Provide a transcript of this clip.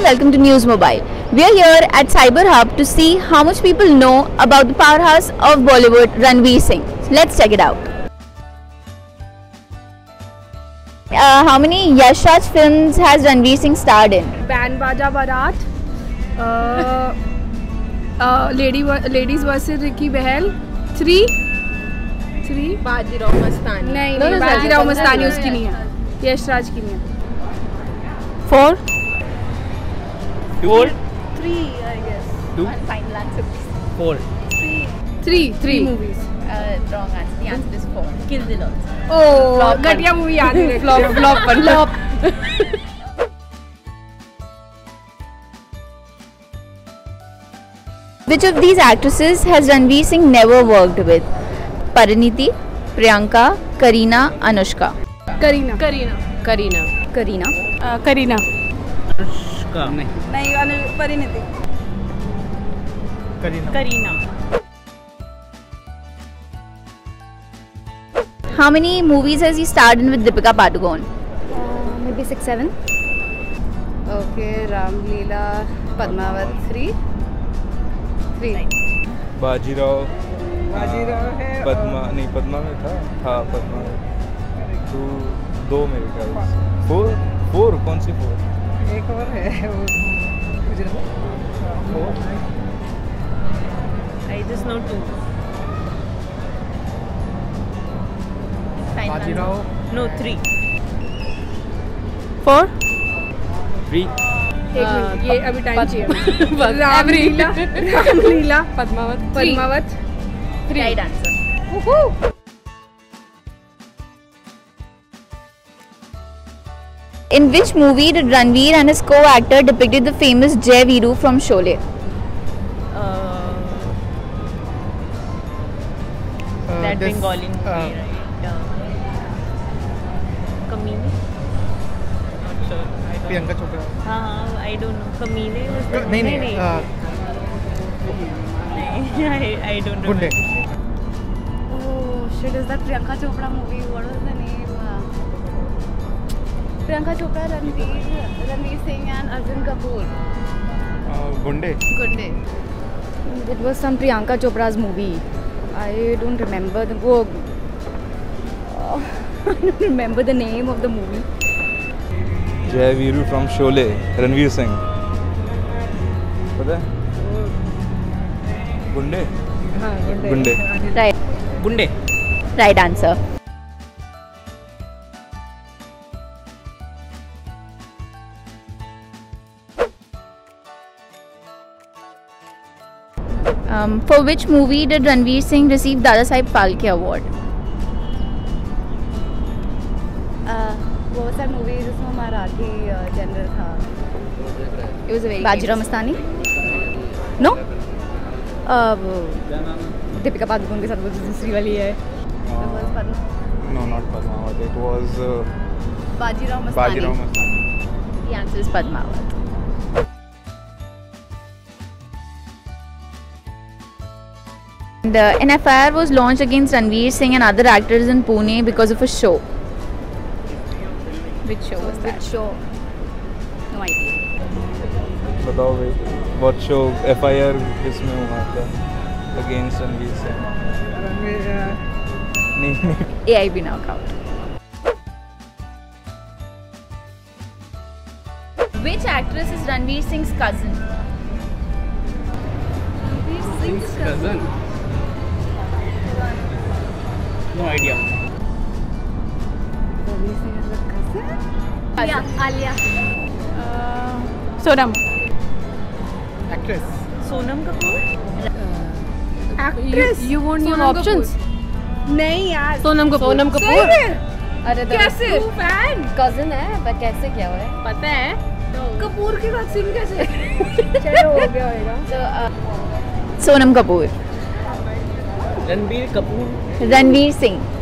welcome to News Mobile. We are here at Cyber Hub to see how much people know about the powerhouse of Bollywood, Ranveer Singh. Let's check it out. How many Yash Raj films has Ranveer Singh starred in? Band Baja Barat, Ladies vs Ricky Behel, 3 Bajirao Mastani नहीं बाजीराव मस्तानी उसकी नहीं है, यश राज की नहीं है। 4 3 I guess. 2 final answer. 4 3 movies. Wrong answer. The answer is 4. Kill the Lord. Oh, घटिया movie याद है। Flop. Which of these actresses has Ranveer Singh never worked with? Pariniti, Priyanka, Kareena, Anushka. Kareena. Anushka नहीं Parineeti. Kareena How many movies has he starred in with Deepika Padukone? maybe 6-7. Okay, Ramleela, Padmavat 3. Bajirao है. पद्मा नहीं पद्मा में था. हाँ पद्मा में 2 मेरे ख्याल से. 4 कौन सी 4? एक और है वो Gujarat. I just know 2. Bajirao No, 3. 4 3 एक मिनट ये अभी टाइम चाहिए. Ramlila Padmaavat 3. Right answer. In which movie did Ranveer and his co-actor depicted the famous Jai Veeru from Sholay? That Bengali movie, right? Kamini? Not sure. Priyanka Chopra. I don't know. Kamini was the नहीं I don't know. गुंडे. Oh shit, is that Priyanka Chopra movie? What was the name? Priyanka Chopra, Ranveer Singh and Arjun Kapoor. गुंडे. It was some Priyanka Chopra's movie. I don't remember I don't remember the name of the movie. Jai Veeru from Sholay. Ranveer Singh. पता है? गुंडे. गुंडे. Right. Gunde. Right answer. For which movie did Ranveer Singh receive Dada Saheb Phalke Award? वो सा movie जिसमें Marathi general था. It was a very Bajirao Mastani. No. Deepika Padukone के साथ वो दूसरी वाली है. No, not Padmavat. It was Bajirao Bajirao Mastani. Mastani. The answer is Padmavat. And, an FIR was launched against Ranveer Singh and other actors in Pune because of a show. Which show was that? Which show? No idea. बताओ भाई. What show FIR किसमें हुआ था against Ranveer Singh? नहीं. AIB knockout. Which actress is Ranveer Singh's cousin? Cousin? No idea. Alia. Sonam. Actress. Sonam Kapoor? Actress. You won't give options. नहीं यार. Sonam Kapoor. अरे कैसे? फैन. कजिन है पर कैसे क्या हुआ है? पता है? कपूर के साथ सिंग कैसे? चलो हो गया होगा. Sonam Kapoor. Ranveer Kapoor. Ranveer Singh.